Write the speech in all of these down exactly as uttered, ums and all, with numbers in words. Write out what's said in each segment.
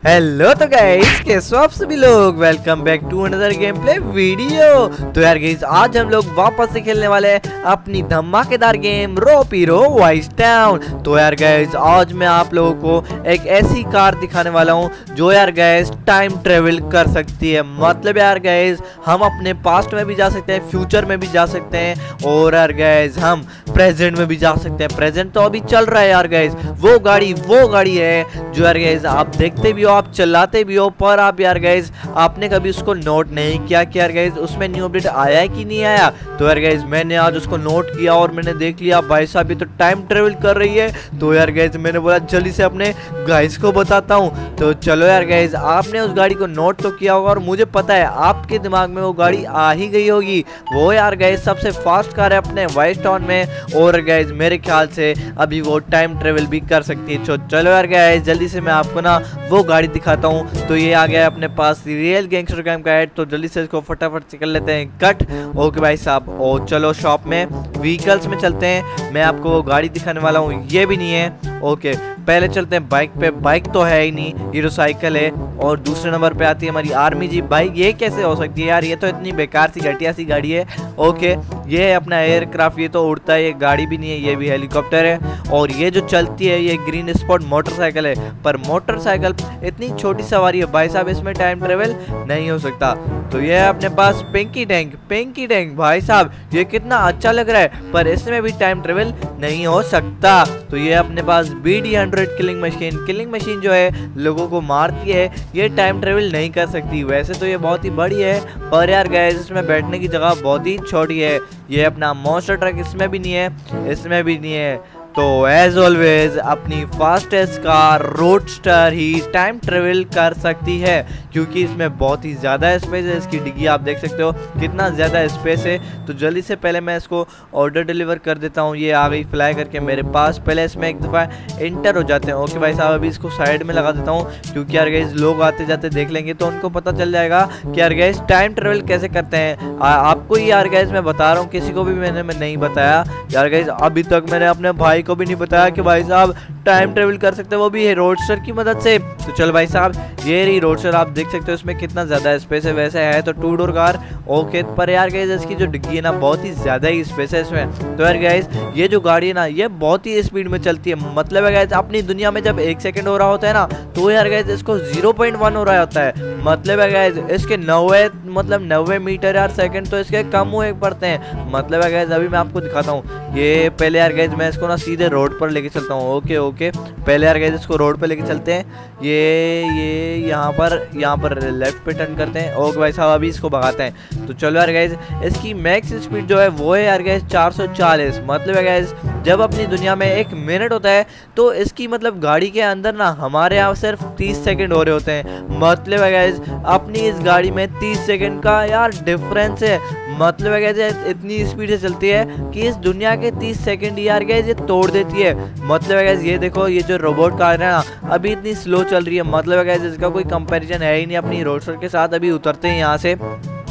Hello तो guys, कैसे हो आप सभी लोग। Welcome back to another game play video. तो यार गाइस, आज हम लोग वापस से खेलने वाले हैं अपनी धमाकेदार गेम रोपीरो वाइस टाउन। तो यार गाइस, आज मैं आप लोगों को एक ऐसी कार दिखाने वाला हूँ जो यार गाइस टाइम ट्रेवल कर सकती है। मतलब यार गाइस, हम अपने पास्ट में भी जा सकते हैं, फ्यूचर में भी जा सकते हैं, और यार गाइस हम प्रेजेंट में भी जा सकते हैं। प्रेजेंट तो अभी चल रहा है यार गाइस। वो गाड़ी वो गाड़ी है जो यार गाइस आप देखते भी हो, आप चलाते भी हो, पर आप यार गाइस आपने कभी उसको नोट नहीं किया कि यार गाइस उसमें न्यू अपडेट आया है कि नहीं आया। तो यार गाइस मैंने आज उसको नोट किया और मैंने देख लिया भाई साहब ये तो टाइम ट्रेवल कर रही है। तो यार गाइस मैंने बोला जल्दी से अपने गाइस को बताता हूँ। तो चलो यार गाइस, आपने उस गाड़ी को नोट तो किया होगा और मुझे पता है आपके दिमाग में वो गाड़ी आ ही गई होगी। वो यार गाइस सबसे फास्ट कार है अपने वाइस टाउन में, और गाइस मेरे ख्याल से अभी वो टाइम ट्रेवल भी कर सकती है। तो चलो यार गाइस, जल्दी से मैं आपको ना वो गाड़ी दिखाता हूँ। तो ये आ गया अपने पास रियल गैंगस्टर गेम का ऐड। तो जल्दी से इसको फटाफट से कर लेते हैं कट। ओके भाई साहब, और चलो शॉप में व्हीकल्स में चलते हैं। मैं आपको वो गाड़ी दिखाने वाला हूँ, ये भी नहीं है। ओके पहले चलते हैं बाइक पे। बाइक तो है ही नहीं, हीरो साइकिल है। और दूसरे नंबर पे आती है हमारी आर्मी जी बाइक। ये कैसे हो सकती है यार, ये तो इतनी बेकार सी घटिया सी गाड़ी है। ओके ये है अपना एयरक्राफ्ट, ये तो उड़ता है, ये गाड़ी भी नहीं है, ये भी हेलीकॉप्टर है। और ये जो चलती है ये ग्रीन स्पॉट मोटरसाइकिल है। पर मोटरसाइकिल इतनी छोटी सवारी है भाई साहब, इसमें टाइम ट्रेवल नहीं हो सकता। तो ये है अपने पास पिंकी टैंक। पिंकी टैंक भाई साहब ये कितना अच्छा लग रहा है, पर इसमें भी टाइम ट्रेवल नहीं हो सकता। तो ये अपने पास B D hundred killing machine. Killing machine जो है लोगों को मारती है, ये टाइम ट्रेवल नहीं कर सकती। वैसे तो ये बहुत ही बड़ी है, पर यार गाइस इसमें बैठने की जगह बहुत ही छोटी है। ये अपना मॉन्स्टर ट्रक इसमें भी नहीं है, इसमें भी नहीं है। तो एज ऑलवेज अपनी फास्टेस्ट कार रोडस्टर ही टाइम ट्रेवल कर सकती है, क्योंकि इसमें बहुत ही ज़्यादा स्पेस है। इसकी डिग्गी आप देख सकते हो कितना ज़्यादा स्पेस है। तो जल्दी से पहले मैं इसको ऑर्डर डिलीवर कर देता हूँ। ये आ गई फ्लाई करके मेरे पास। पहले इसमें एक दफ़ा इंटर हो जाते हैं। ओके भाई साहब, अभी इसको साइड में लगा देता हूँ, क्योंकि यार गाइस लोग आते जाते देख लेंगे तो उनको पता चल जाएगा कि यार गाइस टाइम ट्रेवल कैसे करते हैं। आ, आपको ही यार गाइस मैं बता रहा हूँ, किसी को भी मैंने मैं नहीं बताया यार गाइस। अभी तक मैंने अपने भाई को भी नहीं बताया कि भाई साहब टाइम ट्रेवल कर सकते हैं, वो भी है रोडस्टर की मदद से। तो चल भाई साहब, ये रही रोडस्टर, आप देख सकते हो इसमें कितना ज़्यादा स्पेस है। वैसे है तो टू डोर कार। ओके पर यार गाइस इसकी जो डिग्गी है ना बहुत ही ज़्यादा ही स्पेस है इसमें। तो यार गाइस ये जो गाड़ी है ना ये बहुत ही स्पीड में चलती है। मतलब है गाइस अपनी दुनिया में जब एक सेकंड हो रहा होता है ना, तो यार गाइस इसको जीरो पॉइंट वन हो रहा होता है। मतलब है गाइस इसके नब्बे मतलब नब्बे मीटर यार सेकंड तो इसके कम हुए पड़ते हैं। मतलब है गाइस अभी मैं आपको दिखाता हूँ। ये पहले यार गाइस मैं इसको ना सीधे रोड पर लेके चलता हूँ। ओके ओके पहले यार गाइस इसको रोड पे लेके चलते हैं। ये ये यहाँ पर यहाँ पर लेफ्ट पे टर्न करते हैं। ओके भाई साहब अभी इसको भगाते हैं। तो चलो यार गाइस, इसकी मैक्स स्पीड जो है वो है यार गाइस चार सौ चालीस। मतलब है गाइस जब अपनी दुनिया में एक मिनट होता है तो इसकी मतलब गाड़ी के अंदर ना हमारे यहाँ सिर्फ तीस सेकंड हो रहे होते हैं। मतलब है गाइस अपनी इस गाड़ी में तीस सेकंड का यार डिफरेंस है। मतलब है गाइस इतनी स्पीड से चलती है कि इस दुनिया के तीस सेकंड यार गाइस ये तोड़ देती है। मतलब है गाइस ये देखो, ये जो रोबोट कार है ना अभी इतनी स्लो चल रही है। मतलब है गाइस इसका कोई कंपैरिजन है ही नहीं अपनी रोडस्टर के साथ। अभी उतरते हैं यहाँ से।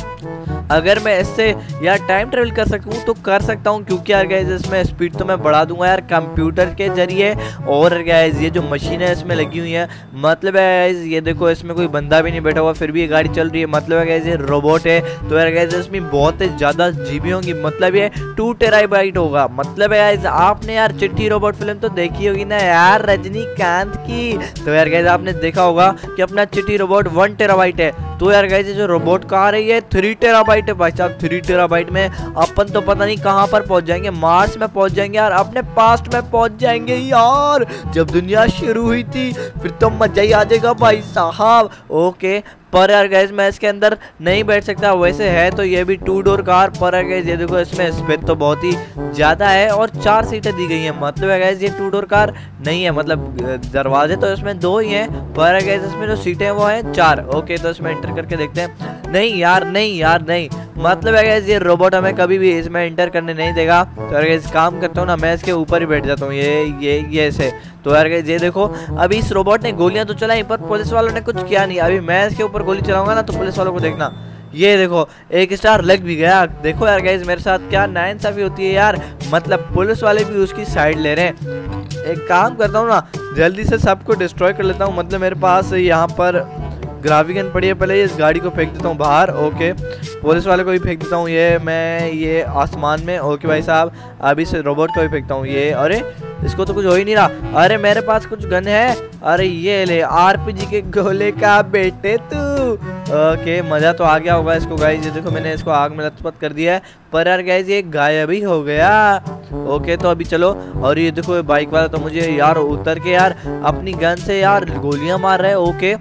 अगर मैं इससे यार टाइम ट्रेवल कर सकूं तो कर सकता हूं, क्योंकि यार गाइस इसमें स्पीड तो मैं बढ़ा दूंगा यार कंप्यूटर के जरिए। और गाइस ये जो मशीन है इसमें लगी हुई है। मतलब है गाइस ये देखो इसमें कोई बंदा भी नहीं बैठा हुआ, फिर भी ये गाड़ी चल रही है। मतलब है गाइस ये रोबोट है। तो यार गाइस इसमें बहुत ही ज़्यादा जीबी होंगी। मतलब ये टू टेराबाइट होगा। मतलब है गाइस आपने यार चिट्ठी रोबोट फिल्म तो देखी होगी ना यार, रजनीकांत की। तो यार गाइस आपने देखा होगा कि अपना चिट्ठी रोबोट वन टेराबाइट है। तो यार गाइस जो रोबोट कार है ये थ्री टेराबाइट है भाई साहब। थ्री टेराबाइट में अपन तो पता नहीं कहाँ पर पहुंच जाएंगे, मार्स में पहुंच जाएंगे यार, अपने पास्ट में पहुंच जाएंगे यार। जब दुनिया शुरू हुई थी फिर तो मजा ही आ जाएगा भाई साहब। ओके पर यार गाइस मैं इसके अंदर नहीं बैठ सकता। वैसे है तो ये भी टू डोर कार, पर यार गाइस ये देखो इसमें स्पेस तो बहुत ही ज़्यादा है और चार सीटें दी गई हैं। मतलब है गाइस ये टू डोर कार नहीं है, मतलब दरवाजे तो इसमें दो ही हैं, पर गाइस इसमें जो सीटें वो हैं चार। ओके तो इसमें एंटर करके देखते हैं। नहीं यार नहीं यार नहीं, मतलब है गाइस ये रोबोट हमें कभी भी इसमें एंटर करने नहीं देगा। तो यार गाइस काम करता हूँ ना, मैं इसके ऊपर ही बैठ जाता हूँ, ये ये ये ऐसे। तो यार गाइस ये देखो अभी इस रोबोट ने गोलियां तो चलाई पर पुलिस वालों ने कुछ किया नहीं। अभी मैं इसके ऊपर गोली चलाऊंगा ना तो पुलिस वालों को देखना, ये देखो एक स्टार लग भी गया। देखो यार गाइस मेरे साथ क्या नाइंसाफी होती है यार। मतलब पुलिस वाले भी उसकी साइड ले रहे हैं। एक काम करता हूँ ना, जल्दी से सबको डिस्ट्रॉय कर लेता हूँ। मतलब मेरे पास यहाँ पर ग्राफिक गन पड़ी है, पहले इस गाड़ी को फेंक देता हूँ बाहर। ओके, पुलिस वाले को भी फेंक देता हूँ, ये मैं ये आसमान में। ओके भाई साहब, अभी से रोबोट को भी फेंकता हूँ ये। अरे इसको तो कुछ हो ही नहीं रहा। अरे मेरे पास कुछ गन है। अरे ये ले आरपीजी के गोले का बेटे तू। ओके, मजा तो आ गया होगा इसको गाइस। ये देखो मैंने इसको आग में लथपथ कर दिया है, पर यार गाइस ये गायब ही हो गया। ओके तो अभी चलो। और ये देखो बाइक वाला तो मुझे यार उतर के यार अपनी गन से यार गोलियां मार रहा है। ओके,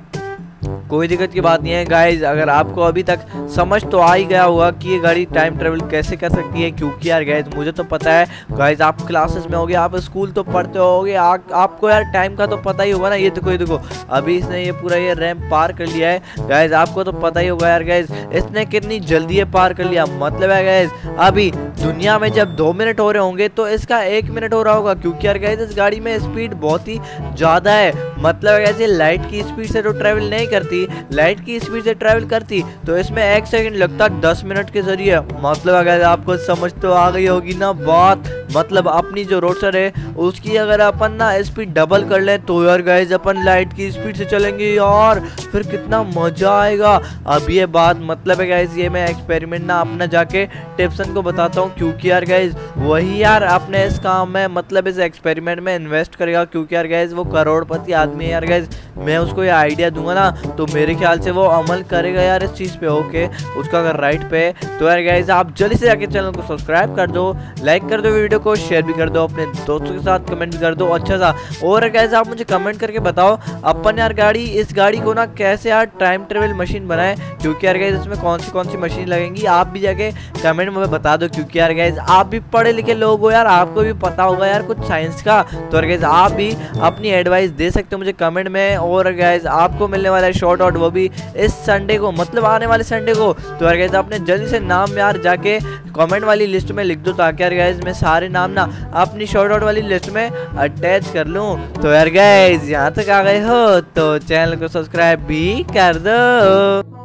कोई दिक्कत की बात नहीं है गाइज। अगर आपको अभी तक समझ तो आ ही गया होगा कि ये गाड़ी टाइम ट्रेवल कैसे कर सकती है, क्योंकि यार गाइज मुझे तो पता है। गाइज आप क्लासेस में होगे, आप स्कूल तो पढ़ते होगे, आ, आपको यार टाइम का तो पता ही होगा ना। ये देखो ये देखो अभी इसने ये पूरा ये रैंप पार कर लिया है गाइज, आपको तो पता ही होगा यार गाइज इसने कितनी जल्दी ये पार कर लिया। मतलब है गाइज अभी दुनिया में जब दो मिनट हो रहे होंगे तो इसका एक मिनट हो रहा होगा, क्योंकि यार गाइज इस गाड़ी में स्पीड बहुत ही ज्यादा है। मतलब ऐसे लाइट की स्पीड से तो ट्रेवल नहीं करती, लाइट की स्पीड से ट्रैवल करती तो इसमें एक सेकंड लगता दस मिनट के जरिए। मतलब अगर आपको समझ तो आ गई होगी ना बात। मतलब अपनी जो रोडस्टर है उसकी अगर अपन ना स्पीड डबल कर लें तो यार गाइज अपन लाइट की स्पीड से चलेंगे यार, फिर कितना मजा आएगा। अब ये बात मतलब है गाइज ये मैं एक्सपेरिमेंट ना अपना जाके टिप्सन को बताता हूँ, क्योंकि यार गाइज वही यार अपने इस काम में मतलब इस एक्सपेरिमेंट में इन्वेस्ट करेगा, क्योंकि यार गाइज वो करोड़पति आदमी है यार गाइज। मैं उसको ये आइडिया दूंगा ना तो मेरे ख्याल से वो अमल करेगा यार इस चीज पे। ओके, उसका अगर राइट पे तो यार गाइज आप जल्दी से जाके चैनल को सब्सक्राइब कर दो, लाइक कर दो, वीडियो को शेयर भी कर दो, अपने दोस्तों के साथ कमेंट भी कर दो अच्छा सा। और गाइज आप मुझे कमेंट करके बताओ अपन यार गाड़ी इस गाड़ी को ना कैसे यार टाइम ट्रेवल मशीन बनाए, क्योंकि यार गाइज इसमें कौन सी कौन सी मशीन लगेंगी आप भी जाके कमेंट में बता दो, क्योंकि यार गाइज आप भी पढ़े लिखे लोग हो यार, आपको भी पता होगा यार कुछ साइंस का। तो यार गाइज आप भी अपनी एडवाइस दे सकते हो मुझे कमेंट में। और गाइज आपको मिलने वाला है शॉर्ट आउट वो भी इस संडे को, मतलब आने वाले संडे को। तो यार गाइज आपने जल्दी से नाम यार जाके कमेंट वाली लिस्ट में लिख दो, ताकि यार गाइज मैं सारे नाम ना अपनी शॉर्ट आउट वाली लिस्ट में अटैच कर लूं। तो यार गाइज यहाँ तक आ गए हो तो चैनल को सब्सक्राइब भी कर दो।